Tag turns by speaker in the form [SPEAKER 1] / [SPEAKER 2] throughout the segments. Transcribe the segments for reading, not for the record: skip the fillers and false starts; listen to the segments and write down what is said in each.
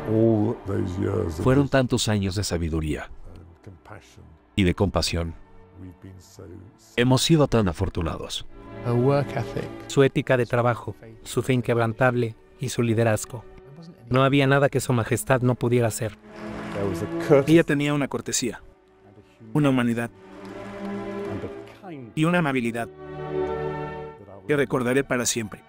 [SPEAKER 1] Fueron tantos años de sabiduría y de compasión. Hemos sido tan afortunados.
[SPEAKER 2] Su ética de trabajo, su fe inquebrantable y su liderazgo. No había nada que su majestad no pudiera hacer.
[SPEAKER 3] Ella tenía una cortesía, una humanidad y una amabilidad que recordaré para siempre.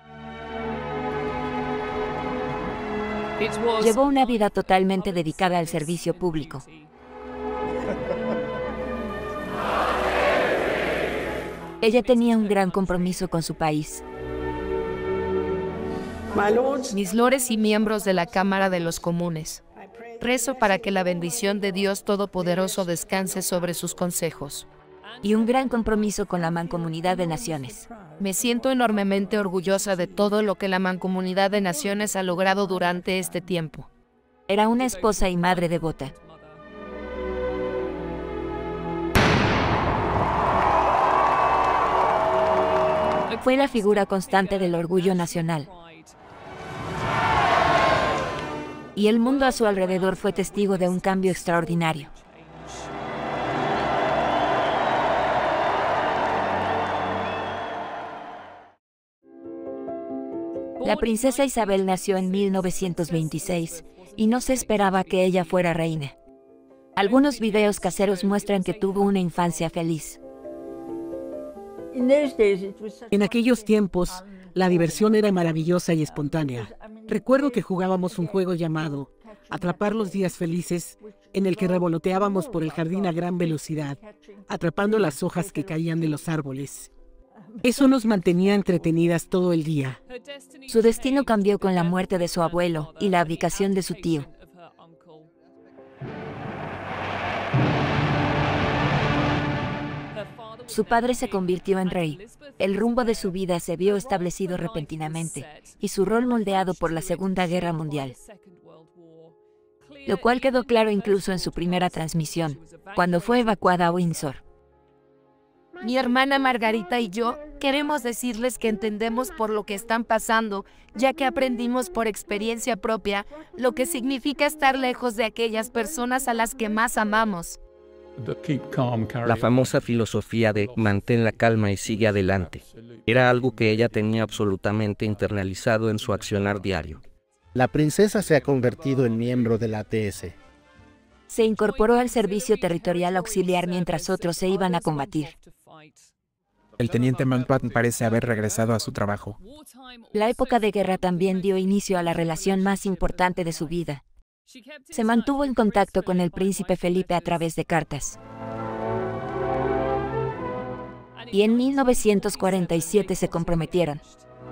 [SPEAKER 4] Llevó una vida totalmente dedicada al servicio público. Ella tenía un gran compromiso con su país.
[SPEAKER 5] Mis lores y miembros de la Cámara de los Comunes, rezo para que la bendición de Dios Todopoderoso descanse sobre sus consejos.
[SPEAKER 4] Y un gran compromiso con la Mancomunidad de Naciones.
[SPEAKER 5] Me siento enormemente orgullosa de todo lo que la Mancomunidad de Naciones ha logrado durante este tiempo.
[SPEAKER 4] Era una esposa y madre devota. Fue la figura constante del orgullo nacional. Y el mundo a su alrededor fue testigo de un cambio extraordinario. La princesa Isabel nació en 1926 y no se esperaba que ella fuera reina. Algunos videos caseros muestran que tuvo una infancia feliz.
[SPEAKER 6] En aquellos tiempos, la diversión era maravillosa y espontánea. Recuerdo que jugábamos un juego llamado Atrapar los días felices, en el que revoloteábamos por el jardín a gran velocidad, atrapando las hojas que caían de los árboles. Eso nos mantenía entretenidas todo el día.
[SPEAKER 4] Su destino cambió con la muerte de su abuelo y la abdicación de su tío. Su padre se convirtió en rey. El rumbo de su vida se vio establecido repentinamente y su rol moldeado por la Segunda Guerra Mundial. Lo cual quedó claro incluso en su primera transmisión, cuando fue evacuada a Windsor.
[SPEAKER 5] Mi hermana Margarita y yo queremos decirles que entendemos por lo que están pasando, ya que aprendimos por experiencia propia lo que significa estar lejos de aquellas personas a las que más amamos.
[SPEAKER 2] La famosa filosofía de mantén la calma y sigue adelante era algo que ella tenía absolutamente internalizado en su accionar diario.
[SPEAKER 7] La princesa se ha convertido en miembro de la ATS.
[SPEAKER 4] Se incorporó al servicio territorial auxiliar mientras otros se iban a combatir.
[SPEAKER 3] El teniente Mountbatten parece haber regresado a su trabajo.
[SPEAKER 4] La época de guerra también dio inicio a la relación más importante de su vida. Se mantuvo en contacto con el príncipe Felipe a través de cartas. Y en 1947 se comprometieron.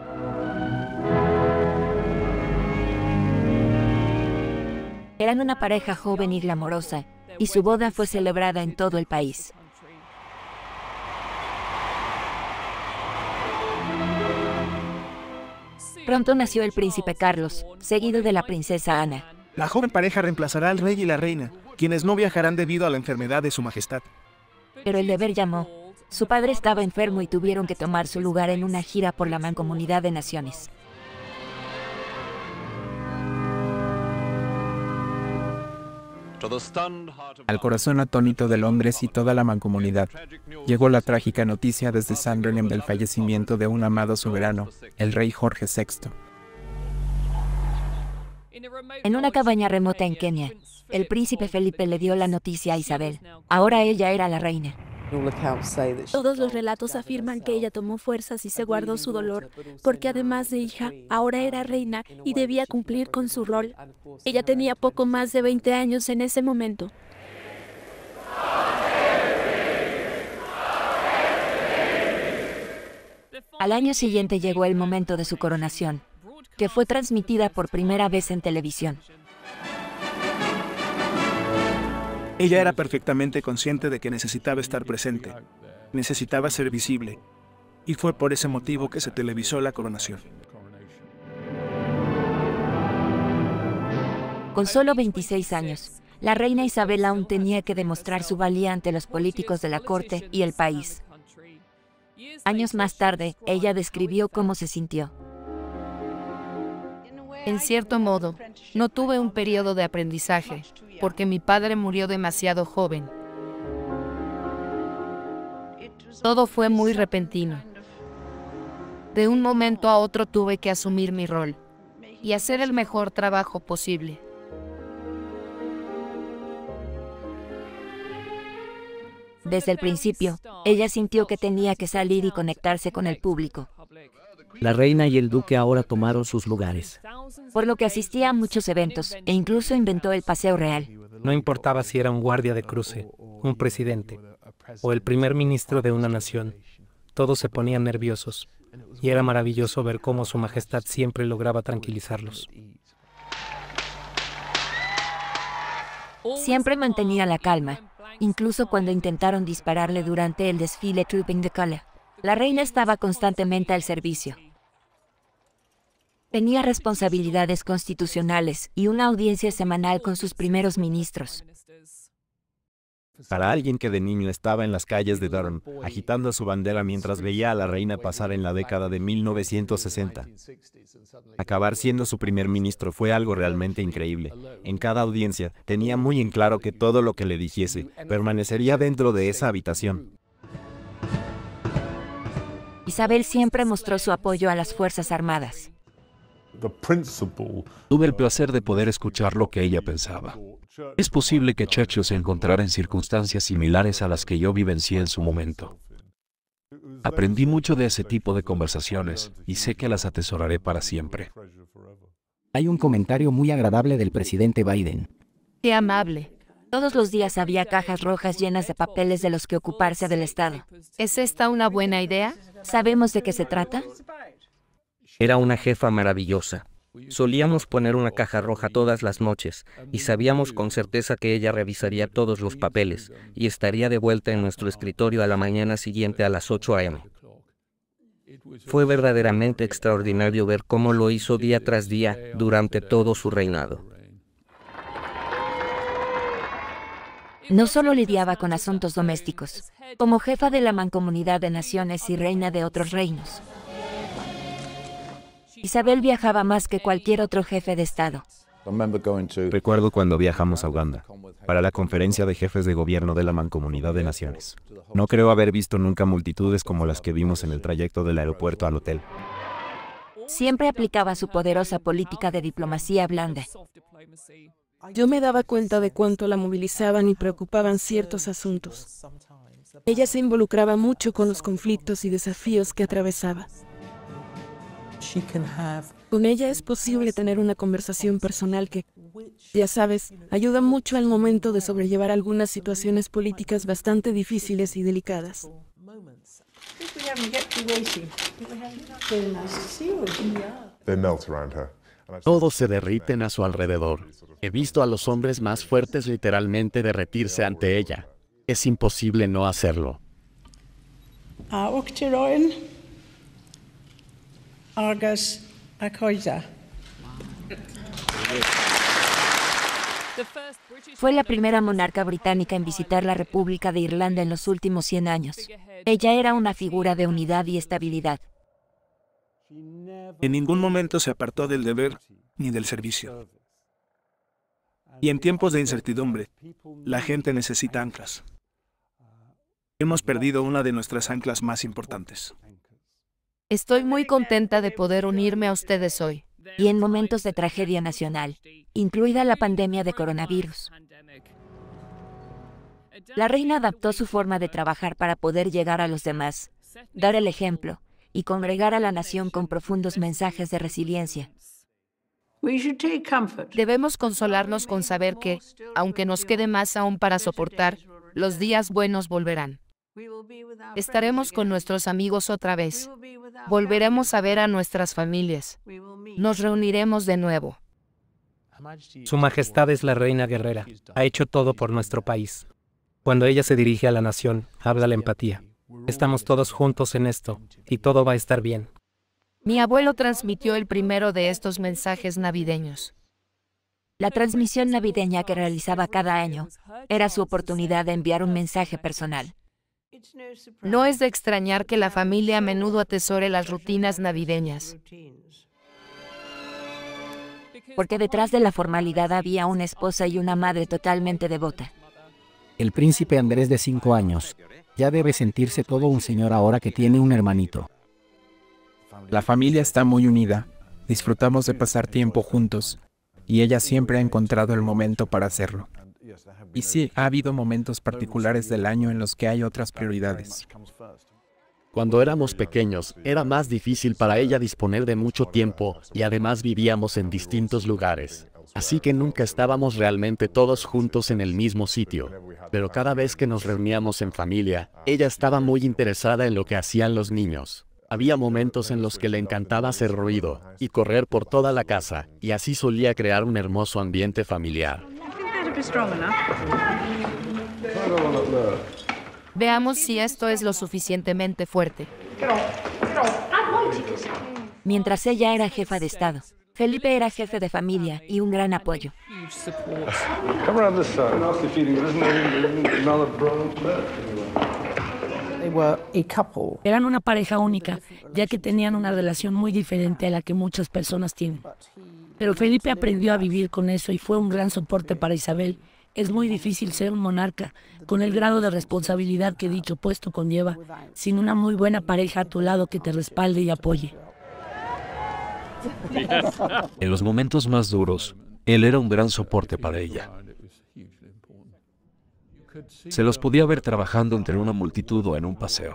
[SPEAKER 4] Eran una pareja joven y glamorosa, y su boda fue celebrada en todo el país. Pronto nació el príncipe Carlos, seguido de la princesa Ana.
[SPEAKER 3] La joven pareja reemplazará al rey y la reina, quienes no viajarán debido a la enfermedad de su majestad.
[SPEAKER 4] Pero el deber llamó. Su padre estaba enfermo y tuvieron que tomar su lugar en una gira por la Mancomunidad de Naciones.
[SPEAKER 3] Al corazón atónito de Londres y toda la mancomunidad, llegó la trágica noticia desde Sandringham del fallecimiento de un amado soberano, el rey Jorge VI.
[SPEAKER 4] En una cabaña remota en Kenia, el príncipe Felipe le dio la noticia a Isabel. Ahora ella era la reina.
[SPEAKER 8] Todos los relatos afirman que ella tomó fuerzas y se guardó su dolor, porque además de hija, ahora era reina y debía cumplir con su rol. Ella tenía poco más de 20 años en ese momento.
[SPEAKER 4] Al año siguiente llegó el momento de su coronación, que fue transmitida por primera vez en televisión.
[SPEAKER 3] Ella era perfectamente consciente de que necesitaba estar presente, necesitaba ser visible, y fue por ese motivo que se televisó la coronación.
[SPEAKER 4] Con solo 26 años, la reina Isabel aún tenía que demostrar su valía ante los políticos de la corte y el país. Años más tarde, ella describió cómo se sintió.
[SPEAKER 5] En cierto modo, no tuve un periodo de aprendizaje, porque mi padre murió demasiado joven. Todo fue muy repentino. De un momento a otro tuve que asumir mi rol y hacer el mejor trabajo posible.
[SPEAKER 4] Desde el principio, ella sintió que tenía que salir y conectarse con el público,
[SPEAKER 2] La reina y el duque ahora tomaron sus lugares.
[SPEAKER 4] por lo que asistía a muchos eventos e incluso inventó el paseo real.
[SPEAKER 9] No importaba si era un guardia de cruce, un presidente o el primer ministro de una nación, todos se ponían nerviosos y era maravilloso ver cómo su majestad siempre lograba tranquilizarlos.
[SPEAKER 4] Siempre mantenía la calma, incluso cuando intentaron dispararle durante el desfile Trooping the Colour. La reina estaba constantemente al servicio. Tenía responsabilidades constitucionales y una audiencia semanal con sus primeros ministros.
[SPEAKER 10] Para alguien que de niño estaba en las calles de Durham, agitando su bandera mientras veía a la reina pasar en la década de 1960, acabar siendo su primer ministro fue algo realmente increíble. En cada audiencia tenía muy en claro que todo lo que le dijese permanecería dentro de esa habitación.
[SPEAKER 4] Isabel siempre mostró su apoyo a las Fuerzas Armadas.
[SPEAKER 1] Tuve el placer de poder escuchar lo que ella pensaba. Es posible que Churchill se encontrara en circunstancias similares a las que yo vivencié en su momento. Aprendí mucho de ese tipo de conversaciones y sé que las atesoraré para siempre.
[SPEAKER 2] Hay un comentario muy agradable del presidente Biden.
[SPEAKER 5] ¡Qué amable!
[SPEAKER 4] Todos los días había cajas rojas llenas de papeles de los que ocuparse del Estado.
[SPEAKER 5] ¿Es esta una buena idea?
[SPEAKER 4] ¿Sabemos de qué se trata?
[SPEAKER 2] Era una jefa maravillosa. Solíamos poner una caja roja todas las noches y sabíamos con certeza que ella revisaría todos los papeles y estaría de vuelta en nuestro escritorio a la mañana siguiente a las 8 a.m. Fue verdaderamente extraordinario ver cómo lo hizo día tras día durante todo su reinado.
[SPEAKER 4] No solo lidiaba con asuntos domésticos, como jefa de la Mancomunidad de Naciones y reina de otros reinos. Isabel viajaba más que cualquier otro jefe de Estado.
[SPEAKER 10] Recuerdo cuando viajamos a Uganda para la conferencia de jefes de gobierno de la Mancomunidad de Naciones. No creo haber visto nunca multitudes como las que vimos en el trayecto del aeropuerto al hotel.
[SPEAKER 4] Siempre aplicaba su poderosa política de diplomacia blanda.
[SPEAKER 8] Yo me daba cuenta de cuánto la movilizaban y preocupaban ciertos asuntos. Ella se involucraba mucho con los conflictos y desafíos que atravesaba. Con ella es posible tener una conversación personal que, ya sabes, ayuda mucho al momento de sobrellevar algunas situaciones políticas bastante difíciles y delicadas.
[SPEAKER 7] Todos se derriten a su alrededor. He visto a los hombres más fuertes literalmente derretirse ante ella. Es imposible no hacerlo.
[SPEAKER 4] Fue la primera monarca británica en visitar la República de Irlanda en los últimos 100 años. Ella era una figura de unidad y estabilidad.
[SPEAKER 11] En ningún momento se apartó del deber ni del servicio. Y en tiempos de incertidumbre, la gente necesita anclas. Hemos perdido una de nuestras anclas más importantes.
[SPEAKER 5] Estoy muy contenta de poder unirme a ustedes hoy.
[SPEAKER 4] Y en momentos de tragedia nacional, incluida la pandemia de coronavirus. La reina adaptó su forma de trabajar para poder llegar a los demás, dar el ejemplo y congregar a la nación con profundos mensajes de resiliencia.
[SPEAKER 5] Debemos consolarnos con saber que, aunque nos quede más aún para soportar, los días buenos volverán. Estaremos con nuestros amigos otra vez. Volveremos a ver a nuestras familias. Nos reuniremos de nuevo.
[SPEAKER 9] Su Majestad es la reina guerrera. Ha hecho todo por nuestro país. Cuando ella se dirige a la nación, habla la empatía. Estamos todos juntos en esto y todo va a estar bien.
[SPEAKER 5] Mi abuelo transmitió el primero de estos mensajes navideños.
[SPEAKER 4] La transmisión navideña que realizaba cada año era su oportunidad de enviar un mensaje personal.
[SPEAKER 5] No es de extrañar que la familia a menudo atesore las rutinas navideñas.
[SPEAKER 4] porque detrás de la formalidad había una esposa y una madre totalmente devota.
[SPEAKER 12] El príncipe Andrés de 5 años. Ya debe sentirse todo un señor ahora que tiene un hermanito.
[SPEAKER 3] La familia está muy unida. Disfrutamos de pasar tiempo juntos. Y ella siempre ha encontrado el momento para hacerlo. Y sí, ha habido momentos particulares del año en los que hay otras prioridades.
[SPEAKER 7] Cuando éramos pequeños, era más difícil para ella disponer de mucho tiempo y además vivíamos en distintos lugares. Así que nunca estábamos realmente todos juntos en el mismo sitio. Pero cada vez que nos reuníamos en familia, ella estaba muy interesada en lo que hacían los niños. Había momentos en los que le encantaba hacer ruido y correr por toda la casa, y así solía crear un hermoso ambiente familiar.
[SPEAKER 5] Veamos si esto es lo suficientemente fuerte.
[SPEAKER 4] Mientras ella era jefa de Estado, Felipe era jefe de familia y un gran apoyo.
[SPEAKER 6] Eran una pareja única, ya que tenían una relación muy diferente a la que muchas personas tienen. Pero Felipe aprendió a vivir con eso y fue un gran soporte para Isabel. Es muy difícil ser un monarca, con el grado de responsabilidad que dicho puesto conlleva, sin una muy buena pareja a tu lado que te respalde y apoye.
[SPEAKER 1] En los momentos más duros, él era un gran soporte para ella. Se los podía ver trabajando entre una multitud o en un paseo.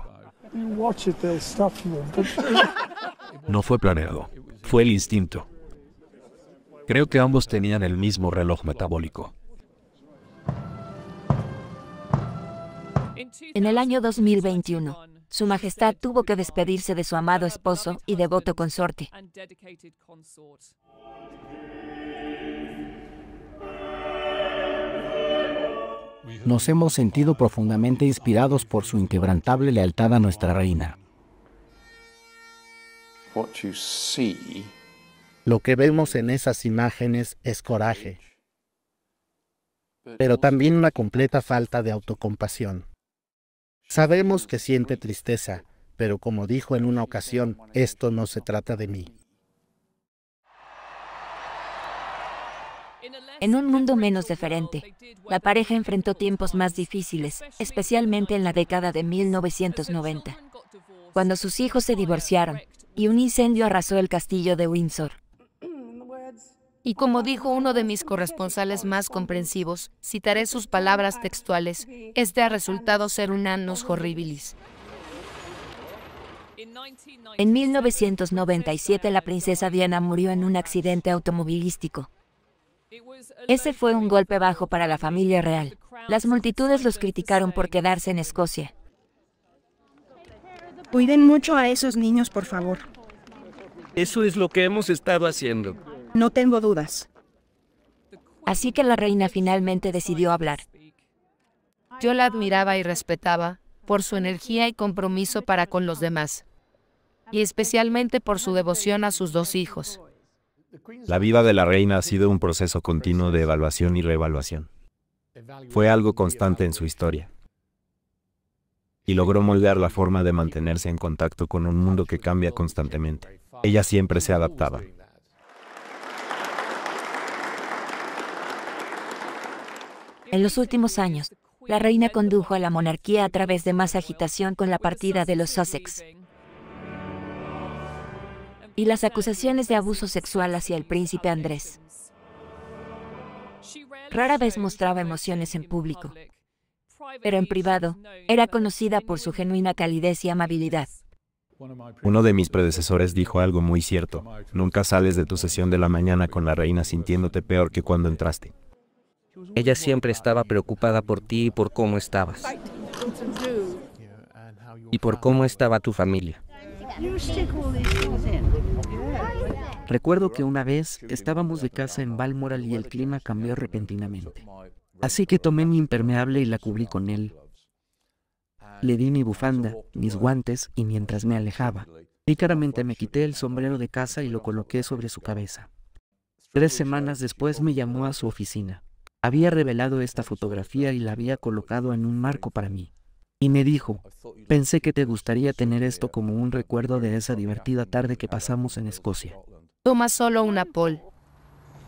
[SPEAKER 1] No fue planeado, fue el instinto. Creo que ambos tenían el mismo reloj metabólico.
[SPEAKER 4] En el año 2021, Su Majestad tuvo que despedirse de su amado esposo y devoto consorte.
[SPEAKER 12] Nos hemos sentido profundamente inspirados por su inquebrantable lealtad a nuestra reina.
[SPEAKER 13] Lo que vemos en esas imágenes es coraje, pero también una completa falta de autocompasión. Sabemos que siente tristeza, pero como dijo en una ocasión, esto no se trata de mí.
[SPEAKER 4] En un mundo menos diferente, la pareja enfrentó tiempos más difíciles, especialmente en la década de 1990, cuando sus hijos se divorciaron y un incendio arrasó el castillo de Windsor.
[SPEAKER 5] Y como dijo uno de mis corresponsales más comprensivos, citaré sus palabras textuales, este ha resultado ser un annus horribilis.
[SPEAKER 4] En 1997 la princesa Diana murió en un accidente automovilístico. Ese fue un golpe bajo para la familia real. Las multitudes los criticaron por quedarse en Escocia.
[SPEAKER 14] Cuiden mucho a esos niños, por favor.
[SPEAKER 2] Eso es lo que hemos estado haciendo.
[SPEAKER 14] No tengo dudas.
[SPEAKER 4] Así que la reina finalmente decidió hablar.
[SPEAKER 5] Yo la admiraba y respetaba por su energía y compromiso para con los demás, y especialmente por su devoción a sus 2 hijos.
[SPEAKER 10] La vida de la reina ha sido un proceso continuo de evaluación y reevaluación. Fue algo constante en su historia. Y logró moldear la forma de mantenerse en contacto con un mundo que cambia constantemente. Ella siempre se adaptaba.
[SPEAKER 4] En los últimos años, la reina condujo a la monarquía a través de más agitación con la partida de los Sussex y las acusaciones de abuso sexual hacia el príncipe Andrés. Rara vez mostraba emociones en público, pero en privado era conocida por su genuina calidez y amabilidad.
[SPEAKER 10] Uno de mis predecesores dijo algo muy cierto. Nunca sales de tu sesión de la mañana con la reina sintiéndote peor que cuando entraste.
[SPEAKER 2] Ella siempre estaba preocupada por ti y por cómo estabas. Y por cómo estaba tu familia.
[SPEAKER 15] Recuerdo que una vez estábamos de casa en Balmoral y el clima cambió repentinamente. Así que tomé mi impermeable y la cubrí con él. Le di mi bufanda, mis guantes y mientras me alejaba, pícaramente me quité el sombrero de casa y lo coloqué sobre su cabeza. 3 semanas después me llamó a su oficina. Había revelado esta fotografía y la había colocado en un marco para mí. Y me dijo, pensé que te gustaría tener esto como un recuerdo de esa divertida tarde que pasamos en Escocia.
[SPEAKER 5] Toma solo una, Paul.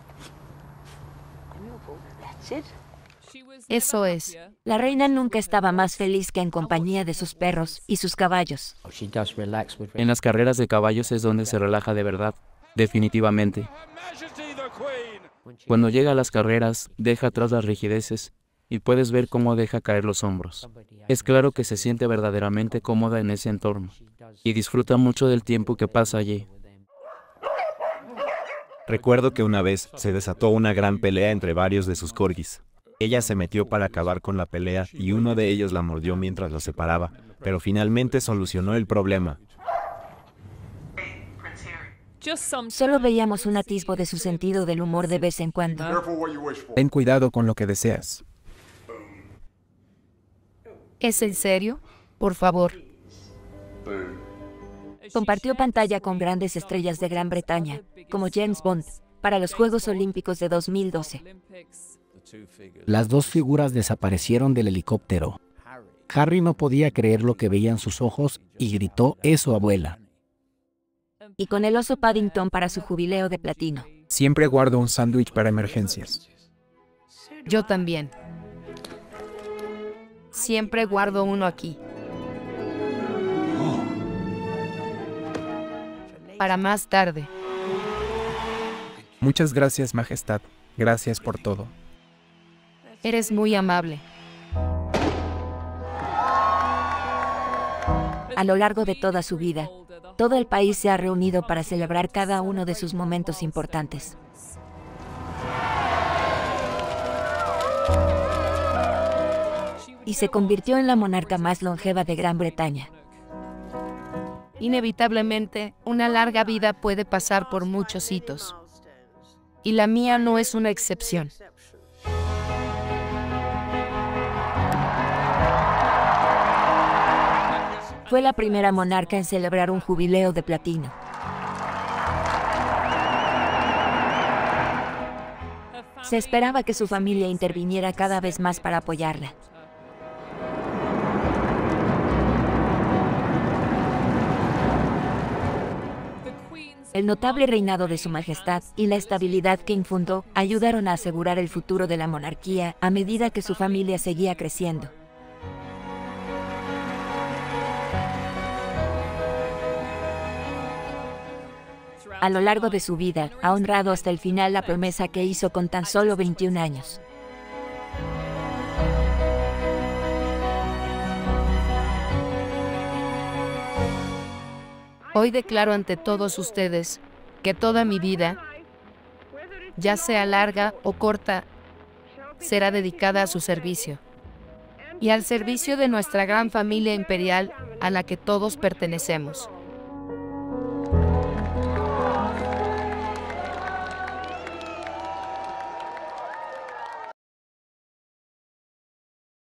[SPEAKER 5] Eso es.
[SPEAKER 4] La reina nunca estaba más feliz que en compañía de sus perros y sus caballos.
[SPEAKER 16] En las carreras de caballos es donde se relaja de verdad, definitivamente. Cuando llega a las carreras, deja atrás las rigideces y puedes ver cómo deja caer los hombros. Es claro que se siente verdaderamente cómoda en ese entorno y disfruta mucho del tiempo que pasa allí.
[SPEAKER 10] Recuerdo que una vez se desató una gran pelea entre varios de sus corgis. Ella se metió para acabar con la pelea y uno de ellos la mordió mientras los separaba, pero finalmente solucionó el problema.
[SPEAKER 4] Solo veíamos un atisbo de su sentido del humor de vez en cuando.
[SPEAKER 3] Ten cuidado con lo que deseas.
[SPEAKER 5] ¿Es en serio? Por favor.
[SPEAKER 4] Compartió pantalla con grandes estrellas de Gran Bretaña, como James Bond, para los Juegos Olímpicos de 2012.
[SPEAKER 12] Las dos figuras desaparecieron del helicóptero. Harry no podía creer lo que veían sus ojos y gritó, «¡Es su abuela!».
[SPEAKER 4] Y con el oso Paddington para su jubileo de platino.
[SPEAKER 3] Siempre guardo un sándwich para emergencias.
[SPEAKER 5] Yo también. Siempre guardo uno aquí. Para más tarde.
[SPEAKER 3] Muchas gracias, Majestad. Gracias por todo.
[SPEAKER 5] Eres muy amable.
[SPEAKER 4] A lo largo de toda su vida, todo el país se ha reunido para celebrar cada uno de sus momentos importantes. Y se convirtió en la monarca más longeva de Gran Bretaña.
[SPEAKER 5] Inevitablemente, una larga vida puede pasar por muchos hitos. Y la mía no es una excepción.
[SPEAKER 4] Fue la primera monarca en celebrar un jubileo de platino. Se esperaba que su familia interviniera cada vez más para apoyarla. El notable reinado de su majestad y la estabilidad que infundó ayudaron a asegurar el futuro de la monarquía a medida que su familia seguía creciendo. A lo largo de su vida, ha honrado hasta el final la promesa que hizo con tan solo 21 años.
[SPEAKER 5] Hoy declaro ante todos ustedes que toda mi vida, ya sea larga o corta, será dedicada a su servicio y al servicio de nuestra gran familia imperial a la que todos pertenecemos.